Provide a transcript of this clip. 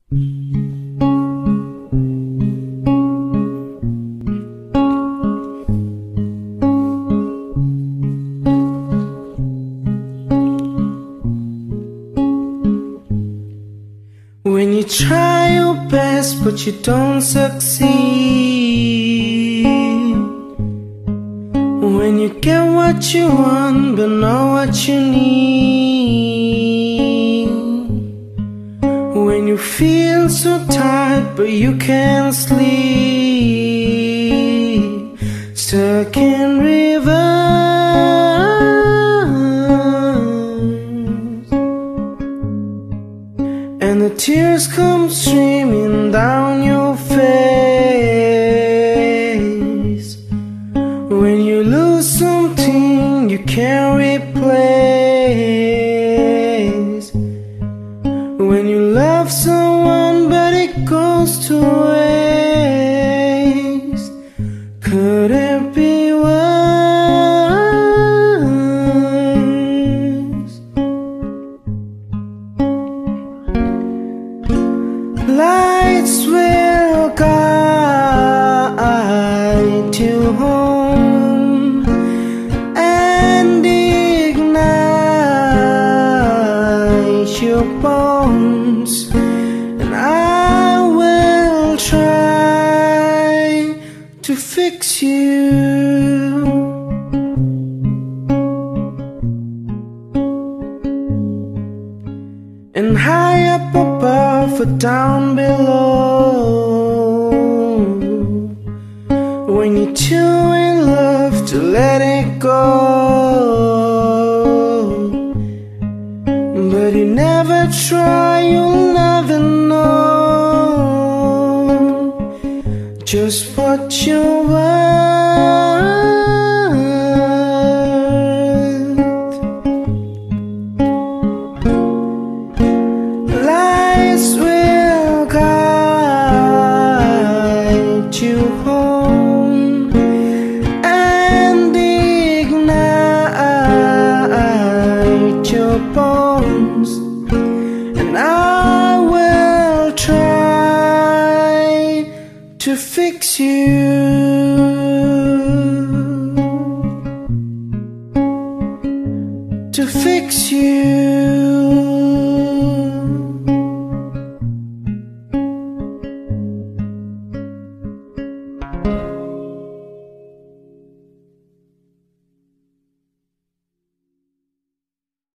When you try your best but you don't succeed, when you get what you want but not what you need, when you feel so tired but you can't sleep, stuck in reverse, and the tears come streaming down your face. When you lose something you can't replace, when you love someone but it goes to waste, could it be worse? Lights will guide you home and ignite your bones, and I will try to fix you. And high up above or down below, when you're too in love to let it go, but you never try, you'll never know just what you're worth. Lights will guide you home and ignite your bones, and I will try to fix you.